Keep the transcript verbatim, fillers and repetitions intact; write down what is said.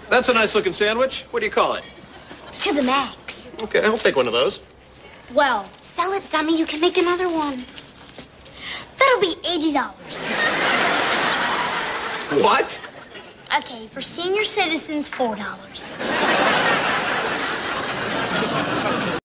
That's a nice-looking sandwich. What do you call it? To the max. Okay, I'll take one of those. Well, sell it, dummy. You can make another one. That'll be eighty dollars. What? Okay, for senior citizens, four dollars.